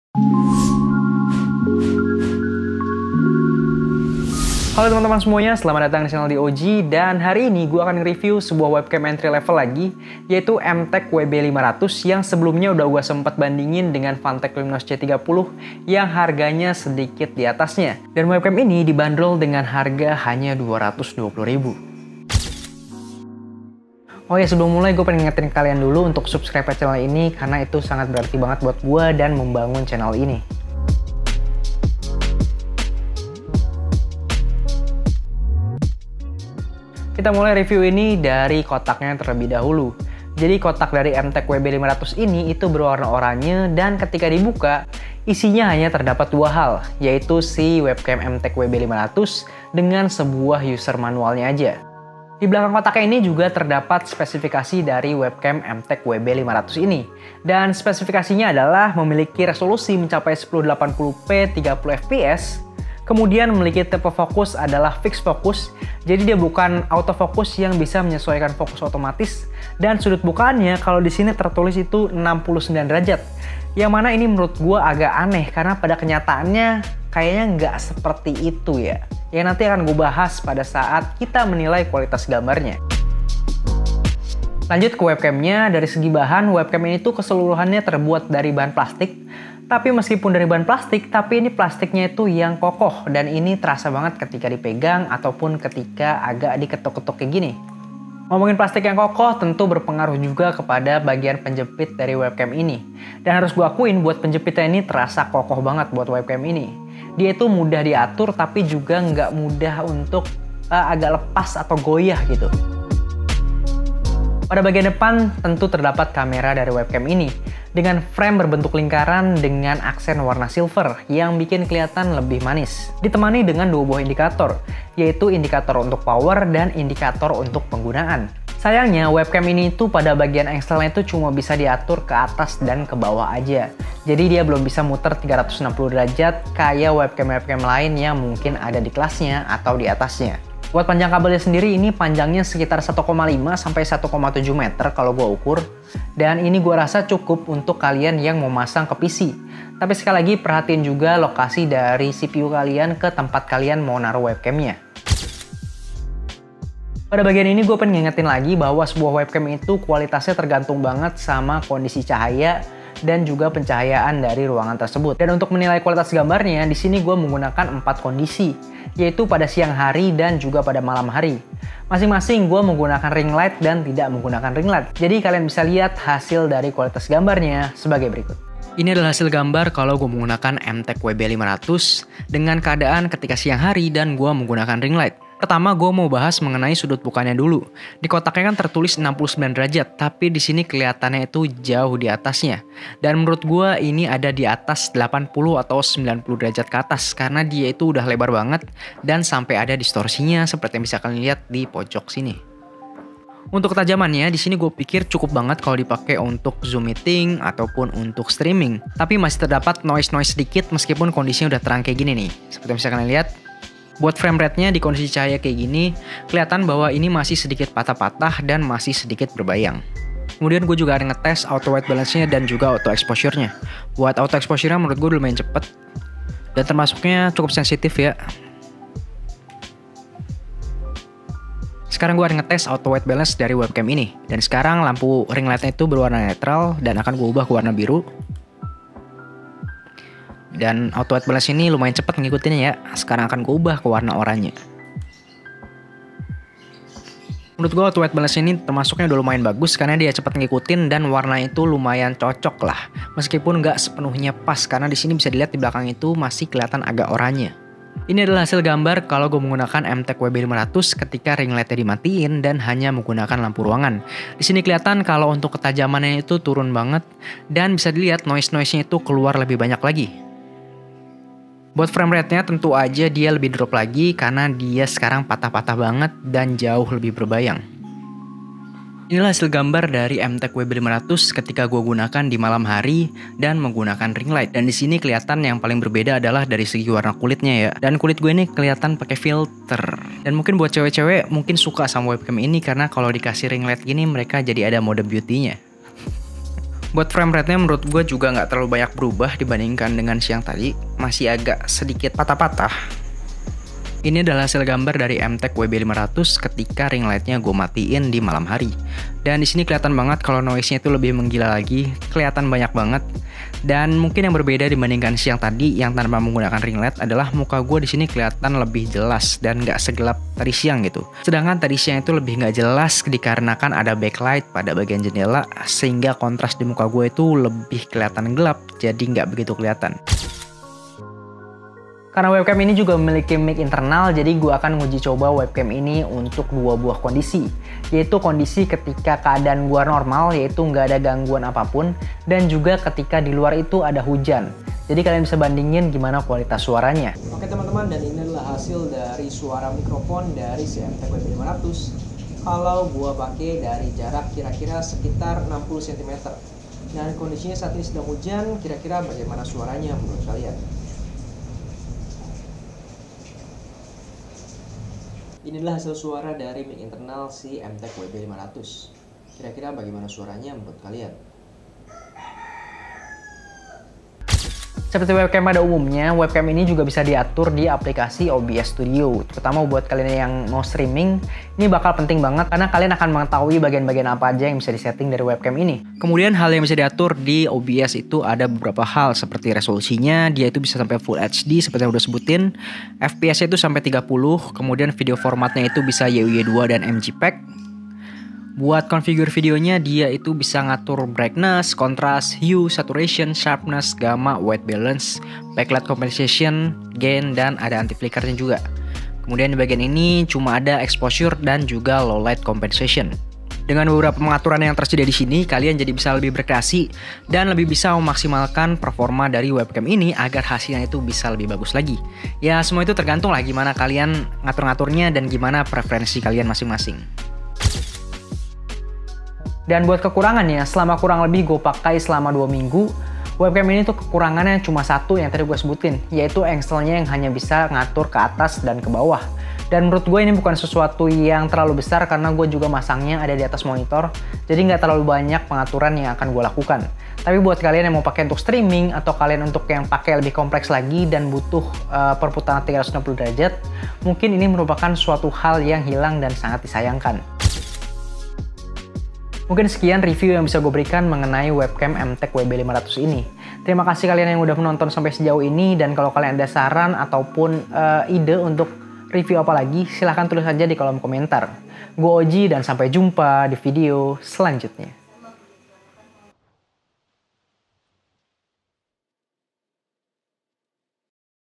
Halo teman-teman semuanya, selamat datang di channel DOG. Dan hari ini gue akan nge-review sebuah webcam entry level lagi, yaitu MTech WB500 yang sebelumnya udah gue sempat bandingin dengan Phanteks Luminos C30 yang harganya sedikit di atasnya. Dan webcam ini dibanderol dengan harga hanya 220.000. Oh ya, sebelum mulai gue pengen ngingetin kalian dulu untuk subscribe ke channel ini karena itu sangat berarti banget buat gue dan membangun channel ini. Kita mulai review ini dari kotaknya terlebih dahulu. Jadi kotak dari MTech WB500 ini itu berwarna oranye dan ketika dibuka isinya hanya terdapat dua hal, yaitu si webcam MTech WB500 dengan sebuah user manualnya aja. Di belakang kotaknya ini juga terdapat spesifikasi dari webcam MTech WB500 ini. Dan spesifikasinya adalah memiliki resolusi mencapai 1080p 30 fps. Kemudian memiliki tipe fokus adalah fixed focus, jadi dia bukan autofocus yang bisa menyesuaikan fokus otomatis. Dan sudut bukaannya kalau di sini tertulis itu 69 derajat. Yang mana ini menurut gua agak aneh karena pada kenyataannya kayaknya nggak seperti itu ya. Yang nanti akan gue bahas pada saat kita menilai kualitas gambarnya. Lanjut ke webcamnya, dari segi bahan, webcam ini tuh keseluruhannya terbuat dari bahan plastik. Tapi meskipun dari bahan plastik, tapi ini plastiknya itu yang kokoh dan ini terasa banget ketika dipegang ataupun ketika agak diketuk-ketuk kayak gini. Ngomongin plastik yang kokoh tentu berpengaruh juga kepada bagian penjepit dari webcam ini. Dan harus gue akuin buat penjepitnya ini terasa kokoh banget buat webcam ini. Dia itu mudah diatur tapi juga nggak mudah untuk agak lepas atau goyah gitu. Pada bagian depan tentu terdapat kamera dari webcam ini dengan frame berbentuk lingkaran dengan aksen warna silver yang bikin kelihatan lebih manis. Ditemani dengan dua buah indikator, yaitu indikator untuk power dan indikator untuk penggunaan. Sayangnya webcam ini tuh pada bagian engselnya itu cuma bisa diatur ke atas dan ke bawah aja. Jadi dia belum bisa muter 360 derajat kayak webcam-webcam lain yang mungkin ada di kelasnya atau di atasnya. Buat panjang kabelnya sendiri ini panjangnya sekitar 1,5 sampai 1,7 meter kalau gua ukur. Dan ini gua rasa cukup untuk kalian yang mau masang ke PC. Tapi sekali lagi perhatiin juga lokasi dari CPU kalian ke tempat kalian mau naruh webcamnya. Pada bagian ini gue pengen ngingetin lagi bahwa sebuah webcam itu kualitasnya tergantung banget sama kondisi cahaya dan juga pencahayaan dari ruangan tersebut. Dan untuk menilai kualitas gambarnya, di sini gue menggunakan 4 kondisi, yaitu pada siang hari dan juga pada malam hari. Masing-masing gue menggunakan ring light dan tidak menggunakan ring light. Jadi kalian bisa lihat hasil dari kualitas gambarnya sebagai berikut. Ini adalah hasil gambar kalau gue menggunakan MTech WB500 dengan keadaan ketika siang hari dan gue menggunakan ring light. Pertama, gue mau bahas mengenai sudut bukanya dulu. Di kotaknya kan tertulis 69 derajat, tapi di sini kelihatannya itu jauh di atasnya. Dan menurut gue ini ada di atas 80 atau 90 derajat ke atas, karena dia itu udah lebar banget dan sampai ada distorsinya seperti yang bisa kalian lihat di pojok sini. Untuk ketajamannya, di sini gue pikir cukup banget kalau dipakai untuk Zoom meeting ataupun untuk streaming. Tapi masih terdapat noise-noise sedikit meskipun kondisinya udah terang kayak gini nih. Seperti yang bisa kalian lihat. Buat frame rate-nya di kondisi cahaya kayak gini, kelihatan bahwa ini masih sedikit patah-patah dan masih sedikit berbayang. Kemudian gue juga ada ngetes auto white balance-nya dan juga auto exposure-nya. Buat auto exposure-nya menurut gue lumayan cepet. Dan termasuknya cukup sensitif ya. Sekarang gue ada ngetes auto white balance dari webcam ini. Dan sekarang lampu ring light-nya itu berwarna netral dan akan gue ubah ke warna biru. Dan auto white balance ini lumayan cepat ngikutinnya ya. Sekarang akan gue ubah ke warna oranye. Menurut gue auto white balance ini termasuknya udah lumayan bagus karena dia cepat ngikutin dan warna itu lumayan cocok lah. Meskipun nggak sepenuhnya pas karena di sini bisa dilihat di belakang itu masih kelihatan agak oranye. Ini adalah hasil gambar kalau gue menggunakan MTech WB500 ketika ring light-nya dimatiin dan hanya menggunakan lampu ruangan. Di sini kelihatan kalau untuk ketajamannya itu turun banget dan bisa dilihat noise-noise-nya itu keluar lebih banyak lagi. Buat frame rate-nya tentu aja dia lebih drop lagi karena dia sekarang patah-patah banget dan jauh lebih berbayang. Inilah hasil gambar dari MTech WB500 ketika gue gunakan di malam hari dan menggunakan ring light. Dan di sini kelihatan yang paling berbeda adalah dari segi warna kulitnya ya. Dan kulit gue ini kelihatan pakai filter. Dan mungkin buat cewek-cewek mungkin suka sama webcam ini karena kalau dikasih ring light gini mereka jadi ada mode beauty-nya. Buat frame rate-nya menurut gue juga nggak terlalu banyak berubah dibandingkan dengan siang tadi, masih agak sedikit patah-patah. Ini adalah hasil gambar dari Emtek WB500 ketika ring light-nya gue matiin di malam hari. Dan di sini kelihatan banget kalau noise-nya itu lebih menggila lagi, kelihatan banyak banget. Dan mungkin yang berbeda dibandingkan siang tadi yang tanpa menggunakan ring light adalah muka gue di sini kelihatan lebih jelas dan nggak segelap tadi siang gitu. Sedangkan tadi siang itu lebih nggak jelas dikarenakan ada backlight pada bagian jendela sehingga kontras di muka gue itu lebih kelihatan gelap, jadi nggak begitu kelihatan. Karena webcam ini juga memiliki mic internal, jadi gue akan nguji coba webcam ini untuk dua buah kondisi. Yaitu kondisi ketika keadaan gue normal, yaitu nggak ada gangguan apapun, dan juga ketika di luar itu ada hujan. Jadi kalian bisa bandingin gimana kualitas suaranya. Oke teman-teman, dan ini adalah hasil dari suara mikrofon dari si Emtek WB500. Kalau gue pakai dari jarak kira-kira sekitar 60 cm. Dan kondisinya saat ini sedang hujan, kira-kira bagaimana suaranya menurut kalian? Inilah hasil suara dari mic internal si Emtek WB500. Kira-kira bagaimana suaranya menurut kalian? Seperti webcam pada umumnya, webcam ini juga bisa diatur di aplikasi OBS Studio. Terutama buat kalian yang mau streaming, ini bakal penting banget karena kalian akan mengetahui bagian-bagian apa aja yang bisa disetting dari webcam ini. Kemudian hal yang bisa diatur di OBS itu ada beberapa hal seperti resolusinya, dia itu bisa sampai Full HD seperti yang udah sebutin, FPS-nya itu sampai 30, kemudian video formatnya itu bisa YUY2 dan MJPEG. Buat configure videonya dia itu bisa ngatur brightness, contrast, hue, saturation, sharpness, gamma, white balance, backlight compensation, gain, dan ada anti flickernya juga. Kemudian di bagian ini cuma ada exposure dan juga low light compensation. Dengan beberapa pengaturan yang tersedia di sini, kalian jadi bisa lebih berkreasi dan lebih bisa memaksimalkan performa dari webcam ini agar hasilnya itu bisa lebih bagus lagi. Ya semua itu tergantung lah gimana kalian ngatur-ngaturnya dan gimana preferensi kalian masing-masing. Dan buat kekurangannya, selama kurang lebih gue pakai selama 2 minggu, webcam ini tuh kekurangannya cuma satu yang tadi gue sebutin, yaitu angle-nya yang hanya bisa ngatur ke atas dan ke bawah. Dan menurut gue ini bukan sesuatu yang terlalu besar karena gue juga masangnya ada di atas monitor, jadi nggak terlalu banyak pengaturan yang akan gue lakukan. Tapi buat kalian yang mau pakai untuk streaming atau kalian untuk yang pakai lebih kompleks lagi dan butuh perputaran 360 derajat, mungkin ini merupakan suatu hal yang hilang dan sangat disayangkan. Mungkin sekian review yang bisa gue berikan mengenai webcam Emtek WB500 ini. Terima kasih kalian yang udah menonton sampai sejauh ini, dan kalau kalian ada saran ataupun ide untuk review apa lagi, silahkan tulis aja di kolom komentar. Gue Oji dan sampai jumpa di video selanjutnya.